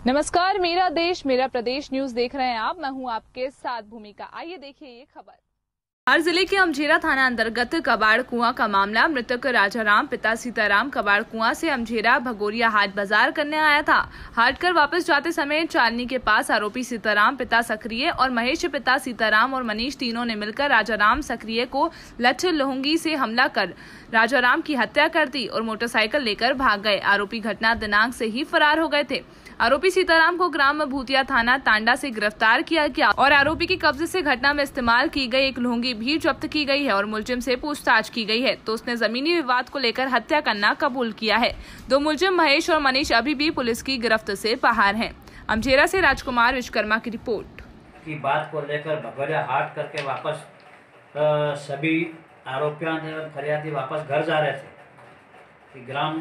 नमस्कार, मेरा देश मेरा प्रदेश न्यूज देख रहे हैं आप। मैं हूं आपके साथ भूमिका। आइए देखिए ये खबर। हर जिले के अमझेरा थाना अंतर्गत कबाड़ कुआं का मामला। मृतक राजाराम पिता सीताराम कबाड़ कुआं से अमझेरा भगोरिया हाट बाजार करने आया था। हाट कर वापस जाते समय चालनी के पास आरोपी सीताराम पिता सक्रिय और महेश पिता सीताराम और मनीष तीनों ने मिलकर राजाराम सक्रिय को लठ लोहंगी से हमला कर राजाराम की हत्या कर दी और मोटरसाइकिल लेकर भाग गए। आरोपी घटना दिनांक से ही फरार हो गए थे। आरोपी सीताराम को ग्राम भूतिया थाना तांडा से गिरफ्तार किया गया और आरोपी के कब्जे से घटना में इस्तेमाल की गई एक लोहंगी भी जब्त की गई है और मुलजिम से पूछताछ की गई है तो उसने जमीनी विवाद को लेकर हत्या करना कबूल किया है। दो मुलजिम महेश और मनीष अभी भी पुलिस की गिरफ्त से बाहर हैं। अमझेरा से राजकुमार विश्वकर्मा की रिपोर्ट। की बात को लेकर भगोरिया हाट करके वापस सभी आरोपियों ने फरियादी वापस घर जा रहे थे। ग्राम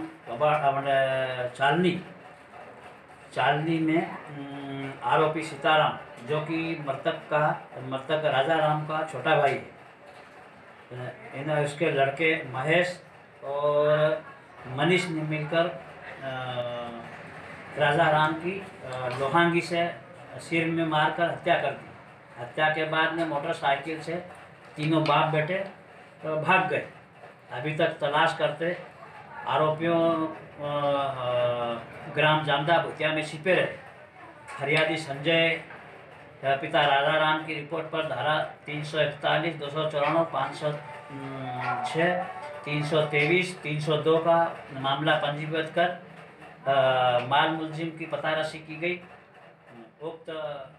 चालनी में आरोपी सीताराम जो कि मृतक राजाराम का छोटा भाई है, इन्हें उसके लड़के महेश और मनीष ने मिलकर राजाराम की लोहांगी से सिर में मारकर हत्या कर दी। हत्या के बाद में मोटरसाइकिल से तीनों बाप बेटे भाग गए। अभी तक तलाश करते आरोपियों ग्राम जामदा भूतिया में छिपे रहे। फरियादी संजय पिता राजाराम की रिपोर्ट पर धारा 341, 294, 506, 323, 302 का मामला पंजीबद्ध कर माल मुलजिम की पताराशी की गई। उक्त